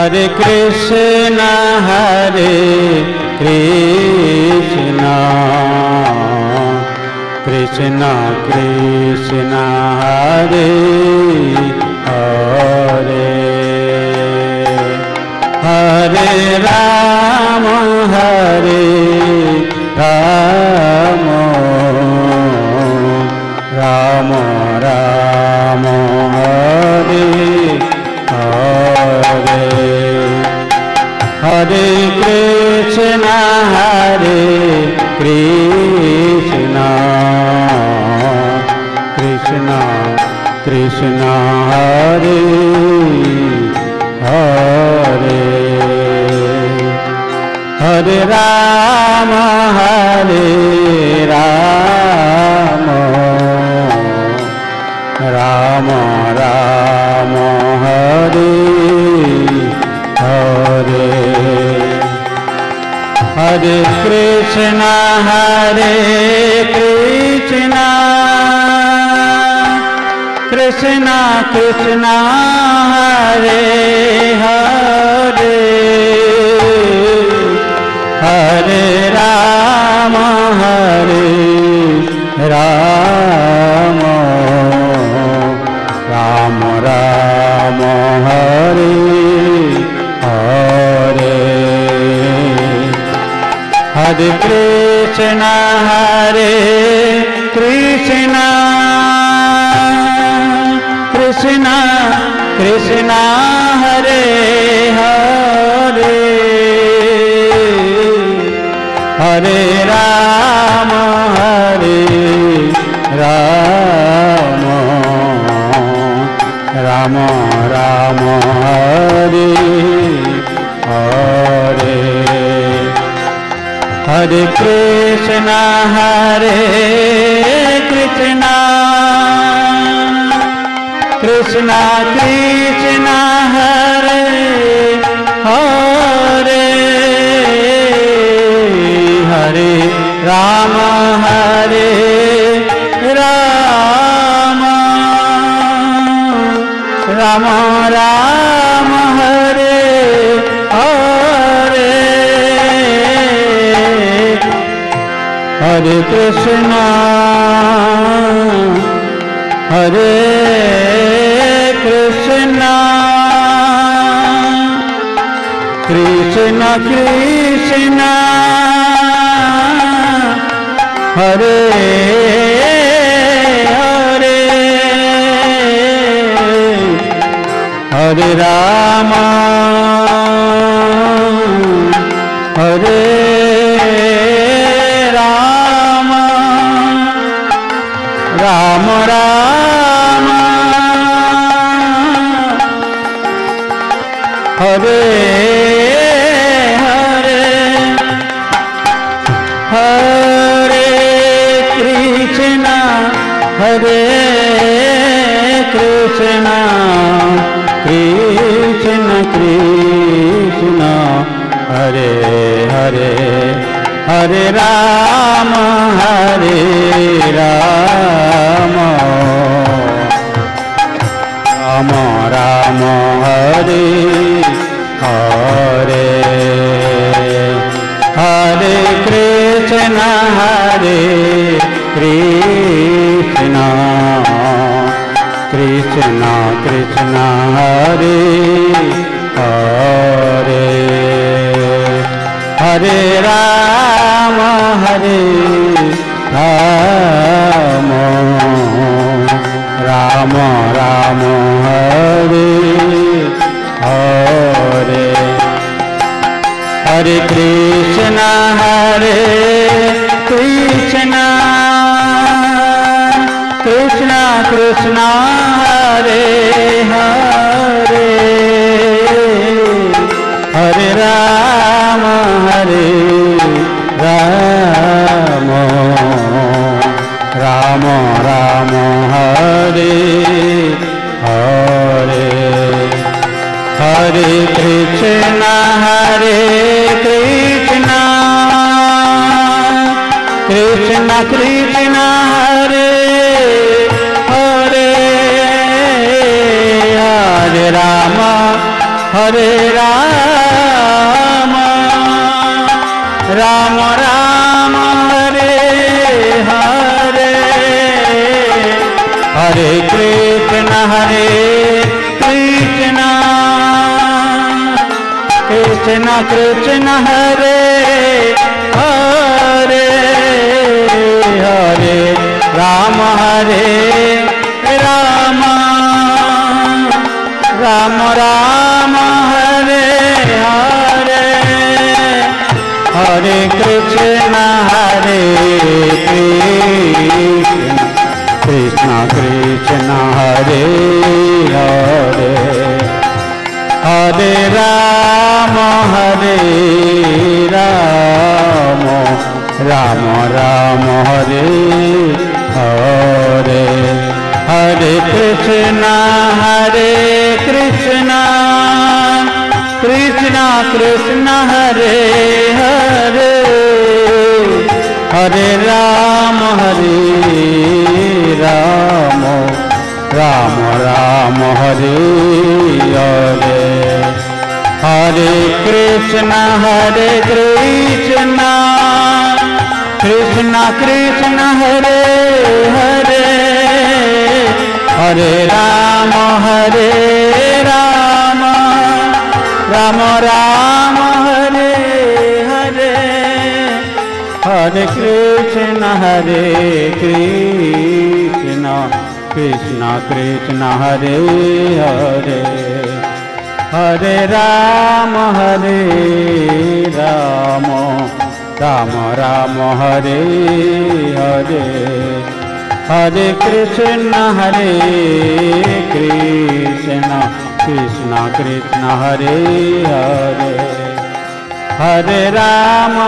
हरे कृष्णा कृष्णा कृष्णा हरे हरे हरे राम राम राम हरे हरे हरे कृष्णा कृष्णा कृष्णा हरे हरे हरे राम राम राम हरे हरे हरे कृष्णा कृष्णा कृष्णा हरे हरे हरे राम राम राम राम हरे हरे हरे कृष्णा कृष्णा कृष्णा कृष्णा हरे हरे हरे राम राम राम हरे हरे हरे कृष्णा कृष्णा कृष्णा कृष्णा हरे हरे हरे राम राम राम राम हरे हरे हरे कृष्णा कृष्णा कृष्णा कृष्णा हरे हरे हरे राम हरे राम राम राम हरे हरे हरे कृष्णा कृष्णा कृष्णा हरे हरे हरे राम राम राम राम हरे हरे हरे कृष्णा कृष्णा कृष्णा कृष्णा हरे हरे हरे राम राम राम राम हरे हरे हरे कृष्णा कृष्णा कृष्णा कृष्णा हरे हरे हरे राम राम राम राम हरे हरे हरे कृष्णा कृष्णा कृष्णा कृष्णा हरे हरे हरे राम हरे राम राम राम हरे हरे हरे कृष्ण कृष्ण कृष्ण हरे हरे हरे राम राम राम राम हरे हरे हरे कृष्ण कृष्ण कृष्ण हरे हरे हरे राम राम राम हरे हरे हरे कृष्ण कृष्ण कृष्ण हरे हरे हरे राम राम राम हरे हरे हरे कृष्ण कृष्ण कृष्ण हरे हरे हरे राम राम राम हरे हरे हरे कृष्ण कृष्ण कृष्ण हरे हरे हरे राम राम राम हरे हरे हरे कृष्ण कृष्ण कृष्ण हरे हरे हरे राम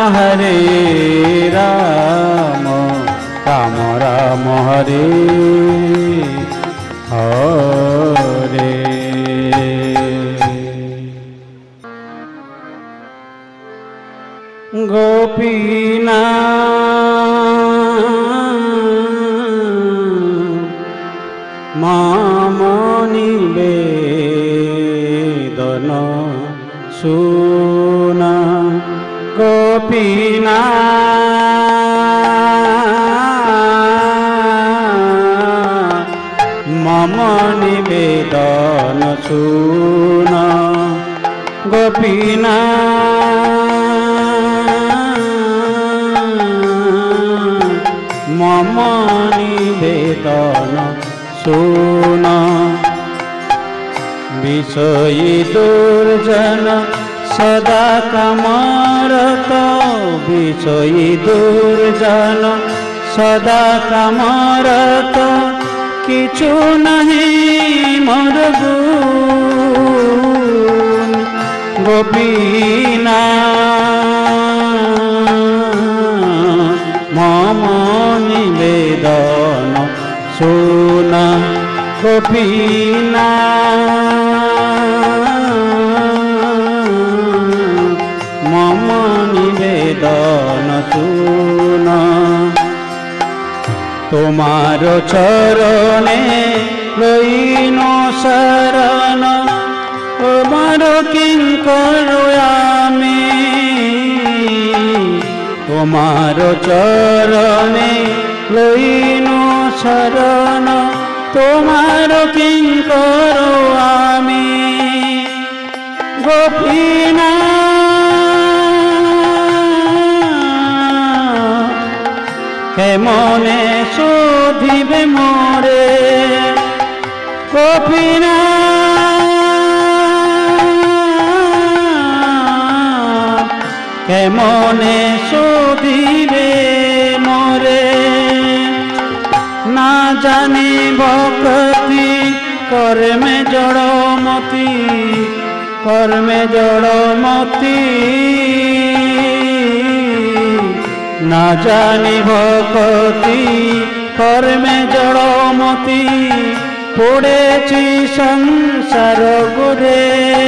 राम राम हरे हरे गोपीना मामनि वेदन सुना गोपीना मम निवेदन सुना गोपीना मम निवेदन सुना विषयी दुर्जन सदा कामरत विषयी दुर्जन सदा कामरत किछु नहीं मोर गुण गोपीना मम निवेदन सुना गोपीना मम निवेदन सुना तुम्हार चरणे लईनो शरण तुम्हार किंकर आमी तुम्हार चरणे लईनो शरण तुम्हार किंकर आमी गोपीना केमने शोधिबे मोरे गोपीना केमने शोधिबे मोरे ना जानी भक्ति कर्मे जड़मती कर्मे जड़मती ना जानी भक्ति कर्मे जड़मती पड़ेछि संसार गोरे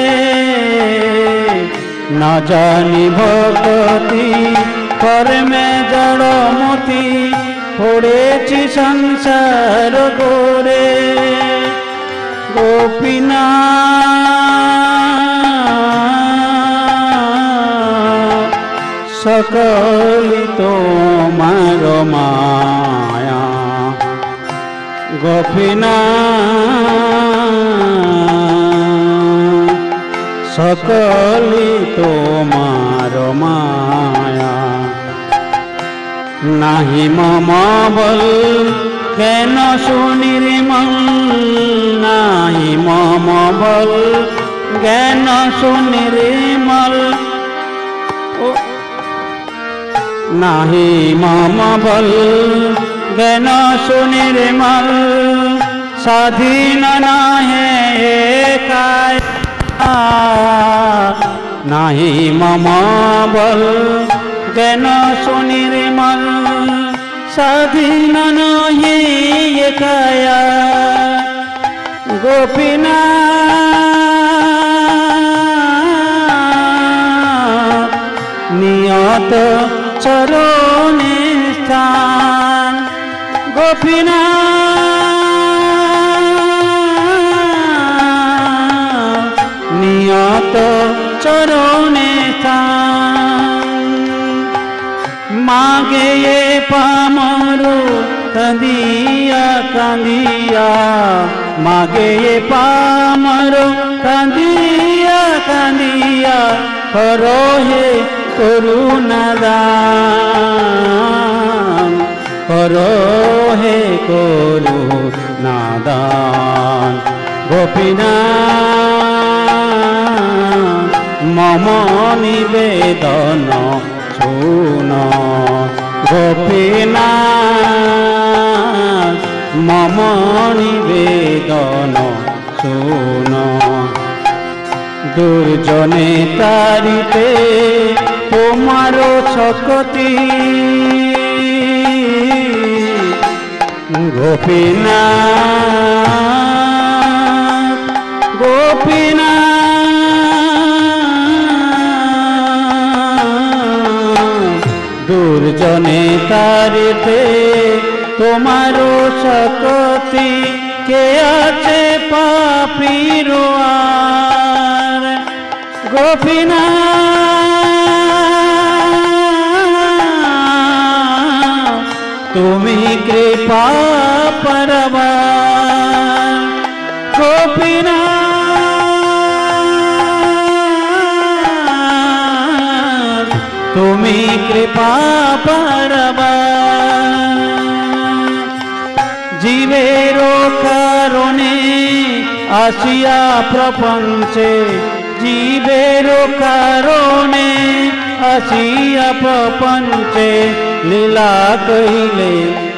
ना जानी भक्ति कर्मे जड़मती पड़ेछि संसार गोरे गोपीना सकली तोमार माया गोपीनाथ सकली तोमार माया नाही मम बल केन सुनिर्मल नाही मम बल ज्ञान सुनिर्मल नाही मम बल ज्ञान सुनिर्मल स्वाधीन नाहे काया नाही मम बल ज्ञान सुनिर्मल स्वाधीन नाहे काया गोपीनाथ नियत चरणे स्थान गोपीनाथ नियत चरणे स्थान मागे ये पामरो कांदिया कांदिया मागे ये पामरो कांदिया कांदिया करो हे करुणा दान करो हे करुणा दान गोपीनाथ मम निवेदन सुन गोपीनाथ मम निवेदन सुन दुर्जने तारिते तोमारो शक्ति गोपीनाथ गोपीनाथ दुर्जने तारिते तोमारो शक्ति के आचे पापीरो आर गोपीनाथ तुमी कृपा परवान गोपीनाथ तुमी कृपा परवान जीवेरो कारणे आसिया प्रपंचे जीवेरो कारणे आसिया प्रपंचे लीला कहिले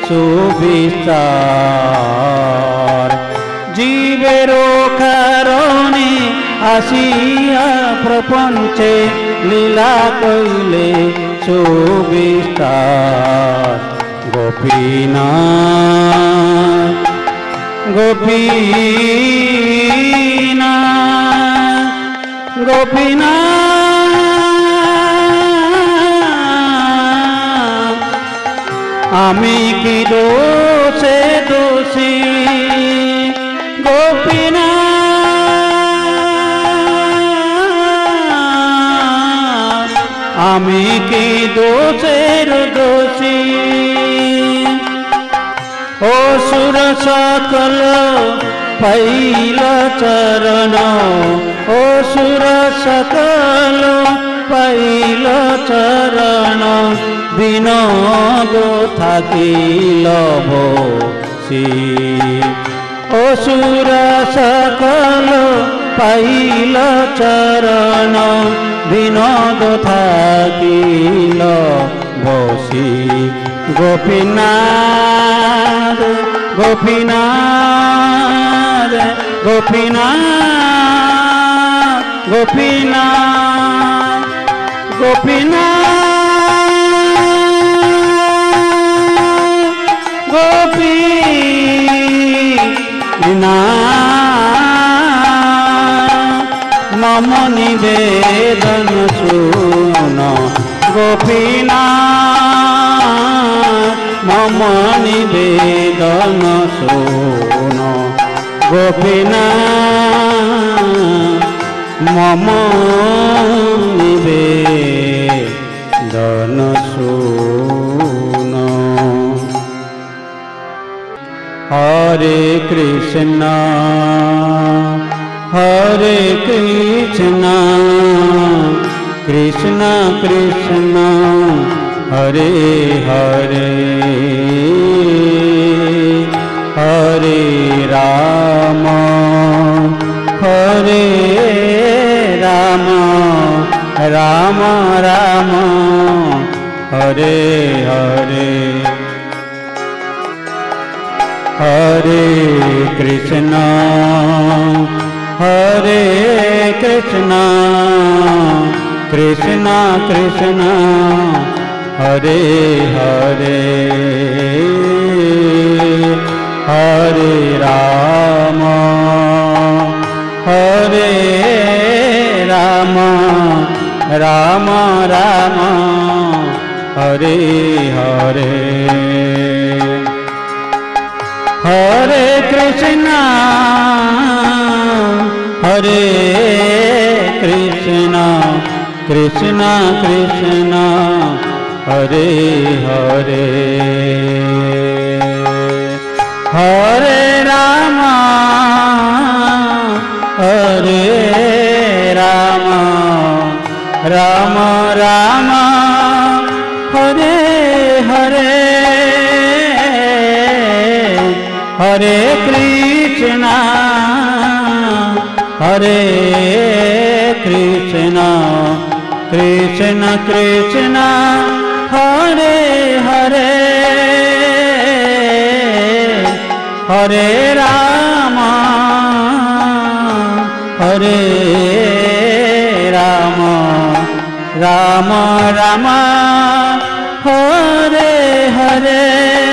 सुविस्तार जीवेरो कारणे आसिया प्रपंचे लीला कहिले सुविस्तार गोपीनाथ गोपीनाथ गोपीनाथ आमी की दोषे दोषी गोपीनाथ आमी की दोषेर दोषी असुर सकल पैल चरण असुर सकल पैल चरण विनोद থাকিল বসি असुर सकल पैल चरण विनोद থাকিল বসি गोपीनाथ गोपीनाथ गोपीनाथ गोपीनाथ गोपीनाथ गोपीनाथ मम निवेदन सुन गोपीनाथ मम निवेदन सुन गोपीनाथ मम निवेदन कृष्ण कृष्ण हरे हरे हरे राम हरे राम राम राम हरे हरे हरे कृष्ण कृष्ण कृष्ण हरे हरे हरे राम राम राम हरे हरे हरे कृष्ण कृष्ण कृष्ण हरे हरे हरे राम राम राम हरे हरे हरे कृष्ण कृष्ण कृष्ण हरे हरे हरे राम राम राम हरे हरे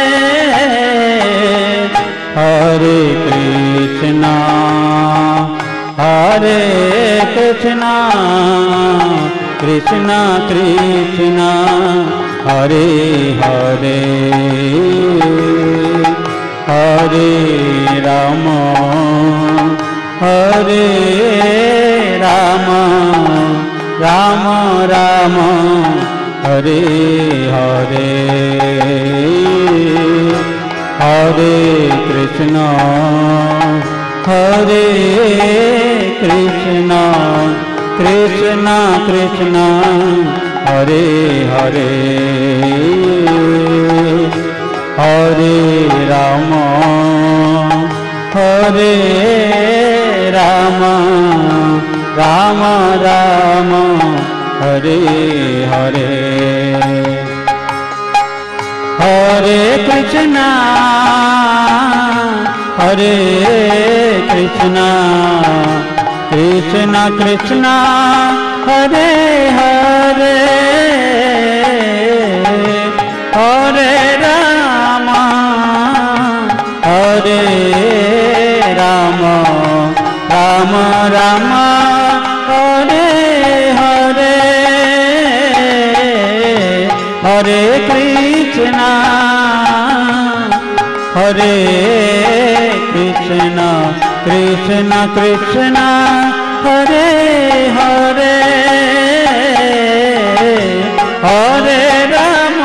हरे कृष्ण कृष्ण कृष्ण हरे हरे हरे राम राम राम हरे हरे हरे कृष्ण कृष्ण कृष्ण हरे हरे हरे राम राम राम हरे हरे हरे कृष्ण कृष्ण कृष्ण हरे हरे हरे राम राम राम हरे हरे हरे कृष्ण कृष्ण कृष्ण हरे हरे हरे राम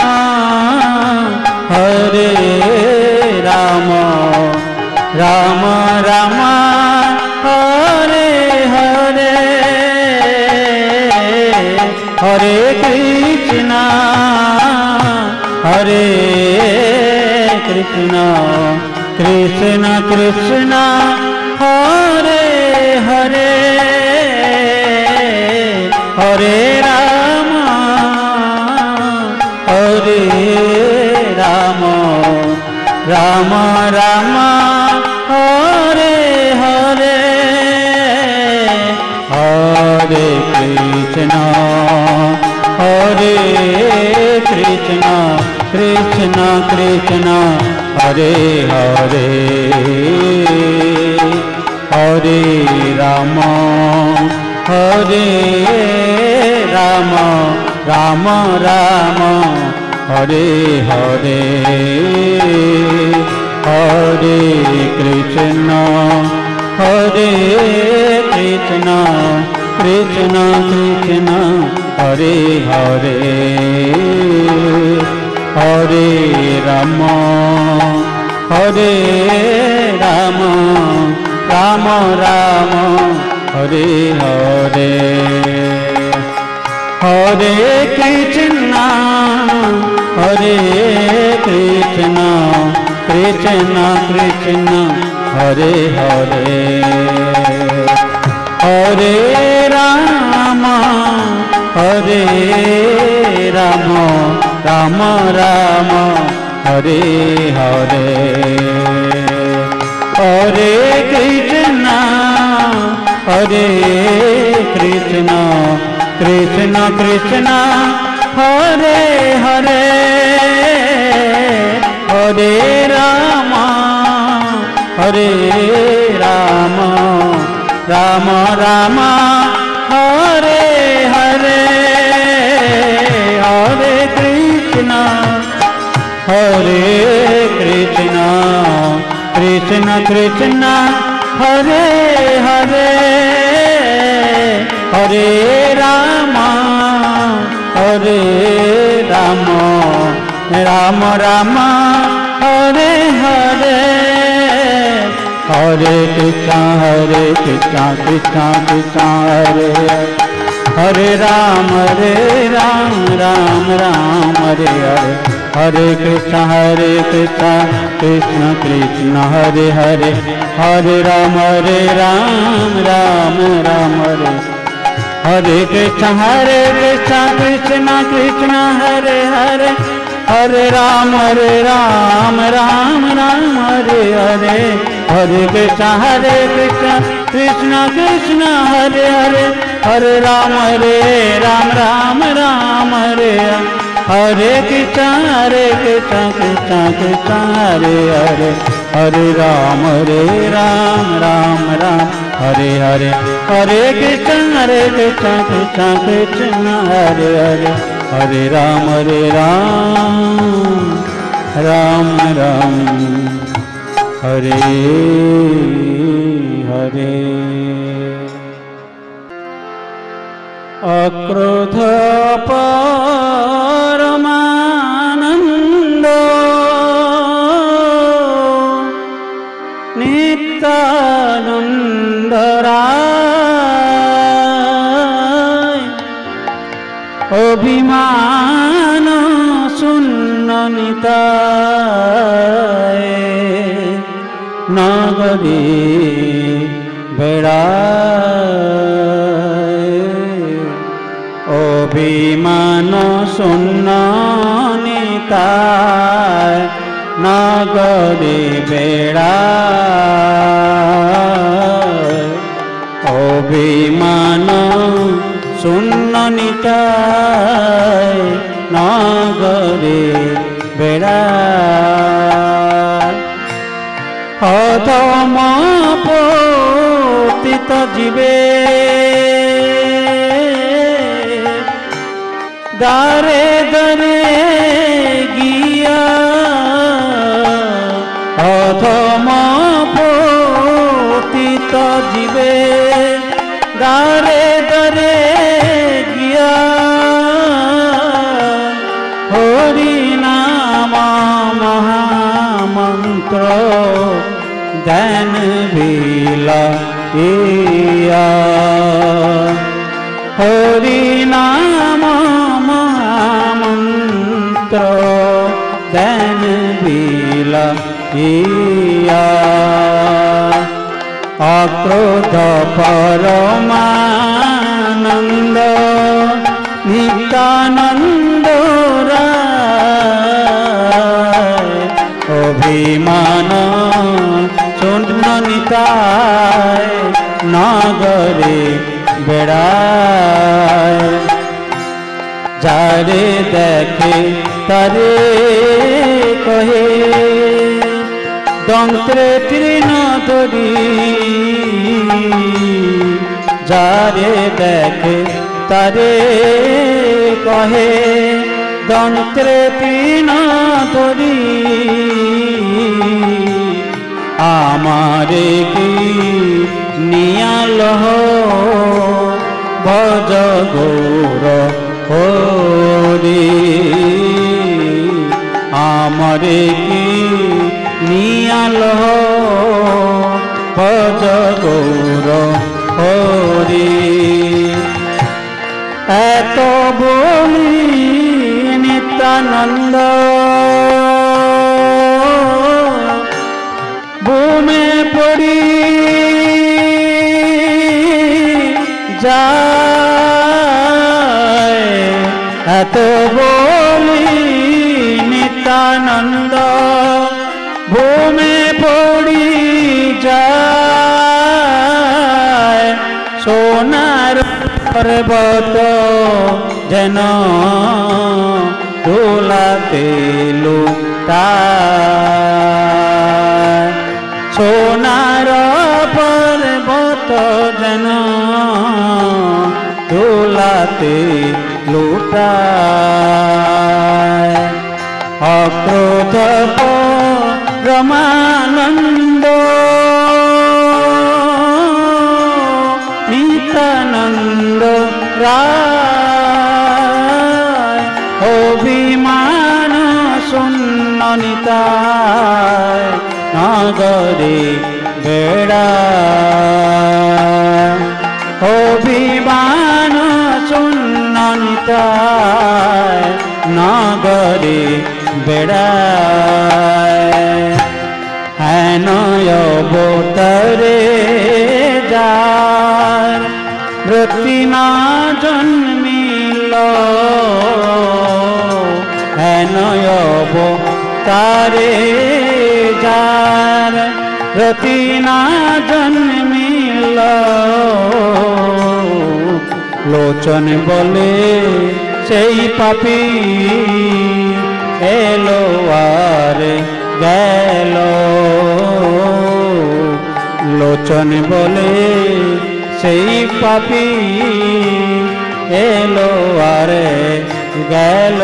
राम राम हरे हरे हरे कृष्ण कृष्ण कृष्ण हरे हरे हरे राम राम राम हरे हरे हरे कृष्ण कृष्ण कृष्ण हरे हरे हरे राम राम राम हरे हरे हरे कृष्ण कृष्ण कृष्ण हरे हरे हरे राम राम राम हरे हरे हरे कृष्णा कृष्ण कृष्ण हरे हरे हरे राम राम राम हरे हरे हरे कृष्णा कृष्ण कृष्ण हरे हरे हरे राम राम राम हरे हरे हरे कृष्ण कृष्ण कृष्ण हरे हरे हरे राम राम राम हरे हरे हरे कृष्ण कृष्ण कृष्ण हरे हरे राम राम राम हरे हरे हरे कृष्ण कृष्ण कृष्ण हरे हरे हरे राम राम राम हरे हरे कृष्ण कृष्ण कृष्ण हरे हरे हरे राम राम राम हरे हरे हरे कृष्ण कृष्ण कृष्ण हरे हरे हरे राम राम राम हरे हरे कृष्ण कृष्ण कृष्ण हरे हरे हरे राम राम राम हरे हरे हरे कृष्ण कृष्ण कृष्ण हरे हरे हरे राम राम राम हरे हरे अक्रोध परमानंद नित्यानंद राय अभिमान शून्य निताय नगरी बेड़ाय अभिमान शून्य निताय नगरी बेड़ाय अभिमान शून्य निताय नगरी बेड़ाय अधम पतित जीवे दारे दरे गिया अधम पतित जीवे दारे दरे गिया हरि नाम महामंत्र ध्यान भीला हरि नाम महामंत्र ध्यान भीला अक्रोध परमानंद नित्यानंद राय अभिमान शून्य निताय नगरे बेड़ाय जारे देखे तारे कहे दंत्रे तृण धरी जारे देखे तारे कहे दंत्रे तृण धरी आमारे की नियालह भज गौर हरि आमारे की नियालह भज गौर हरि এত বলি নিত্যানন্দ বুমে পড়ি যায় এত বলি নিত্যানন্দ ভূমে পড়ি যায় সোনার পর্বত যেন দোলাতে লুটায় সোনার পর্বত যেন দোলাতে লুটায় অক্রোধ রমানন্দ নিত্যানন্দ রায় অভিমান শূন্য নিতায় নগরে বেড়ায় অভিমান শূন্য নিতায় নগরে বেড়ায় হেন অবতারে যার রতিনা জন্মিল হেন অবতারে যার রতিনা জন্মিল লোচন বলে সেই পাপী এলো আর গেল লোচন বলে সেই পাপী এলো আর গেল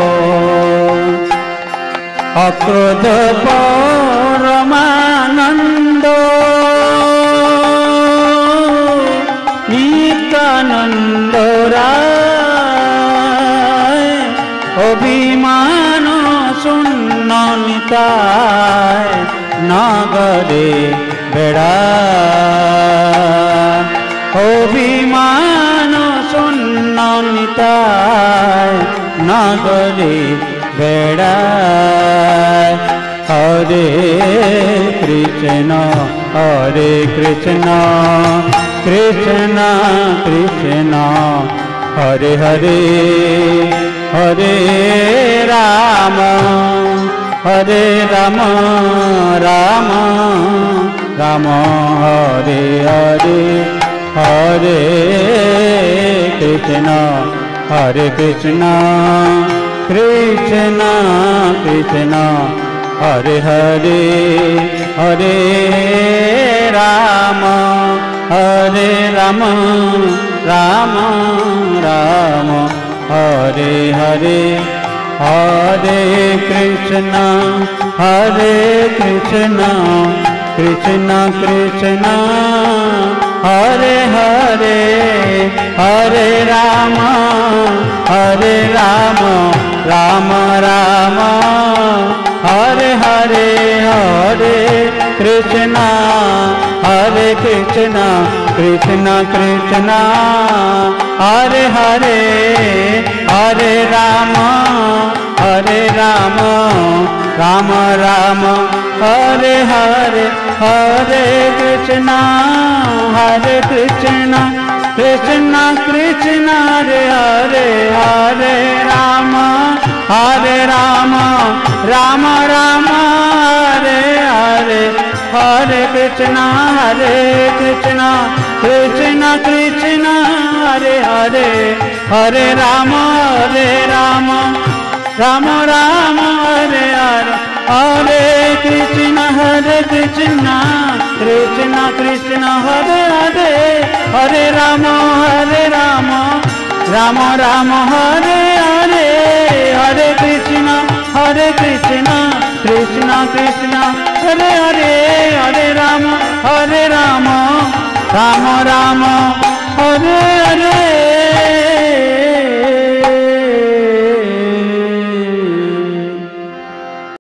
অক্রোধ পরমানন্দ নিত্যানন্দ রায় অভিমান শূন্য নিতায় নগরে বেড়ায় অভিমান শূন্য নিতায় নগরে বেড়ায় হরে কৃষ্ণ কৃষ্ণ কৃষ্ণ হরে হরে হরে রাম রাম রাম হরে হরে হরে কৃষ্ণ কৃষ্ণ কৃষ্ণ হরে হরে হরে রাম রাম রাম হরে হরে হরে কৃষ্ণ কৃষ্ণ কৃষ্ণ হরে হরে হরে রাম রাম রাম হরে হরে হরে কৃষ্ণ কৃষ্ণ কৃষ্ণ হরে হরে হরে রাম রাম রাম হরে হরে হরে কৃষ্ণ কৃষ্ণ কৃষ্ণ হরে হরে হরে রাম রাম রাম হরে হরে হরে কৃষ্ণ কৃষ্ণ কৃষ্ণ হরে হরে হরে রাম রাম রাম হরে হরে হরে কৃষ্ণ কৃষ্ণ কৃষ্ণ হরে হরে হরে রাম রাম রাম হরে হরে হরে কৃষ্ণ কৃষ্ণ কৃষ্ণ হরে হরে হরে রাম রাম রাম হরে হরে